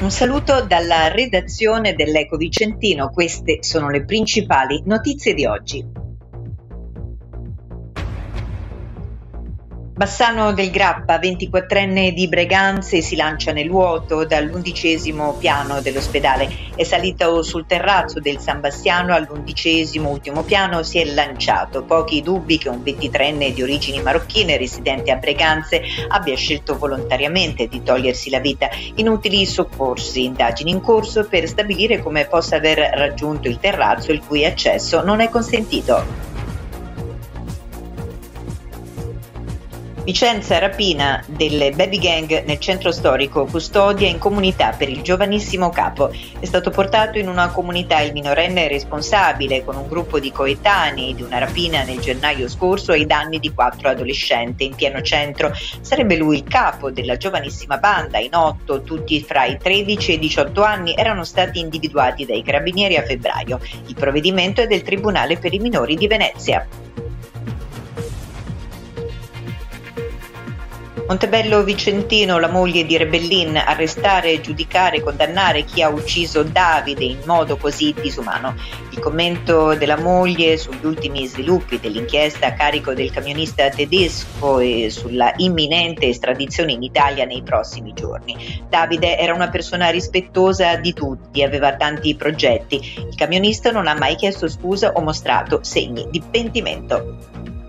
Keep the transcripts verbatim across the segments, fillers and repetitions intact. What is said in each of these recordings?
Un saluto dalla redazione dell'Eco Vicentino, queste sono le principali notizie di oggi. Bassano del Grappa, ventiquattrenne di Breganze, si lancia nel vuoto dall'undicesimo piano dell'ospedale. È salito sul terrazzo del San Bastiano all'undicesimo ultimo piano, si è lanciato. Pochi dubbi che un ventitreenne di origini marocchine residente a Breganze abbia scelto volontariamente di togliersi la vita. Inutili soccorsi, indagini in corso per stabilire come possa aver raggiunto il terrazzo il cui accesso non è consentito. Vicenza, rapina delle baby gang nel centro storico, custodia in comunità per il giovanissimo capo. È stato portato in una comunità il minorenne responsabile con un gruppo di coetanei di una rapina nel gennaio scorso ai danni di quattro adolescenti in pieno centro. Sarebbe lui il capo della giovanissima banda, in otto, tutti fra i tredici e i diciotto anni, erano stati individuati dai carabinieri a febbraio. Il provvedimento è del Tribunale per i minori di Venezia. Montebello Vicentino, la moglie di Rebellin, arrestare, giudicare e condannare chi ha ucciso Davide in modo così disumano. Il commento della moglie sugli ultimi sviluppi dell'inchiesta a carico del camionista tedesco e sulla imminente estradizione in Italia nei prossimi giorni. Davide era una persona rispettosa di tutti, aveva tanti progetti. Il camionista non ha mai chiesto scusa o mostrato segni di pentimento.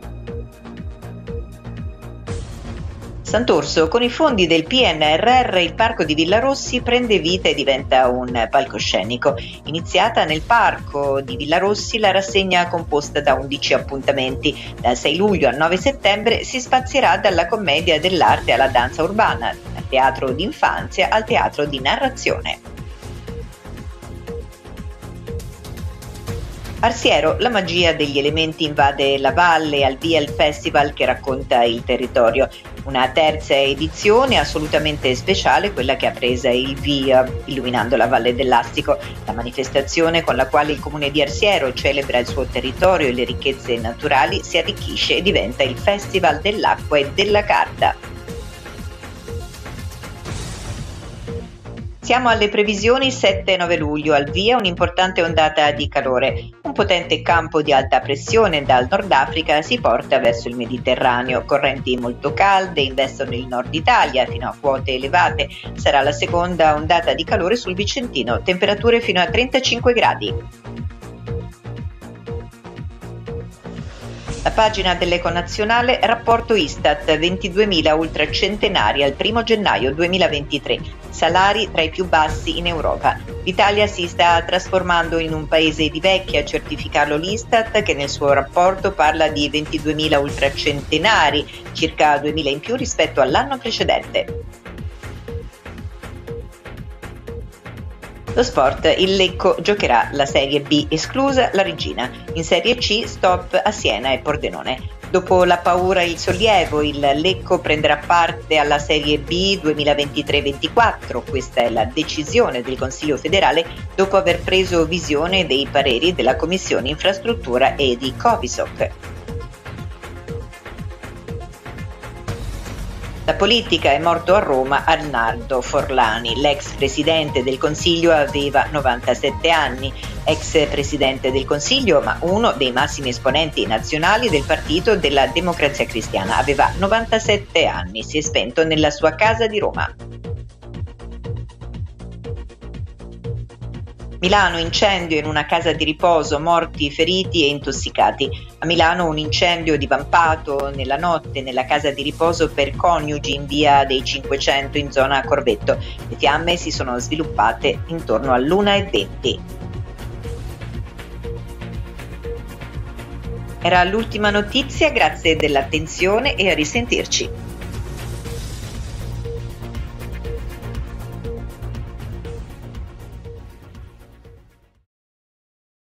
Sant'Orso, con i fondi del P N R R il parco di Villarossi prende vita e diventa un palcoscenico. Iniziata nel parco di Villarossi la rassegna composta da undici appuntamenti. Dal sei luglio al nove settembre si spazierà dalla commedia dell'arte alla danza urbana, dal teatro d'infanzia al teatro di narrazione. Arsiero, la magia degli elementi invade la valle, al via il festival che racconta il territorio. Una terza edizione assolutamente speciale, quella che ha presa il via illuminando la Valle dell'Astico. La manifestazione con la quale il comune di Arsiero celebra il suo territorio e le ricchezze naturali si arricchisce e diventa il Festival dell'acqua e della carta. Siamo alle previsioni sette e nove luglio, al via un'importante ondata di calore. Un potente campo di alta pressione dal Nord Africa si porta verso il Mediterraneo. Correnti molto calde investono il nord Italia fino a quote elevate. Sarà la seconda ondata di calore sul Vicentino, temperature fino a trentacinque gradi. La pagina dell'Eco Nazionale, rapporto Istat, ventiduemila ultracentenari al primo gennaio duemilaventitré, salari tra i più bassi in Europa. L'Italia si sta trasformando in un paese di vecchi, a certificarlo l'Istat, che nel suo rapporto parla di ventiduemila ultracentenari, circa duemila in più rispetto all'anno precedente. Lo sport, il Lecco giocherà la Serie B, esclusa la Regina. In Serie C, stop a Siena e Pordenone. Dopo la paura e il sollievo, il Lecco prenderà parte alla Serie B duemilaventitré ventiquattro. Questa è la decisione del Consiglio federale dopo aver preso visione dei pareri della Commissione Infrastruttura e di Covisoc. La politica, è morto a Roma Arnaldo Forlani, l'ex presidente del Consiglio aveva novantasette anni, ex presidente del Consiglio ma uno dei massimi esponenti nazionali del Partito della Democrazia Cristiana, aveva novantasette anni, si è spento nella sua casa di Roma. Milano, incendio in una casa di riposo, morti, feriti e intossicati. A Milano un incendio divampato nella notte nella casa di riposo per coniugi in via dei Cinquecento in zona Corvetto. Le fiamme si sono sviluppate intorno all'una e venti. Era l'ultima notizia, grazie dell'attenzione e a risentirci.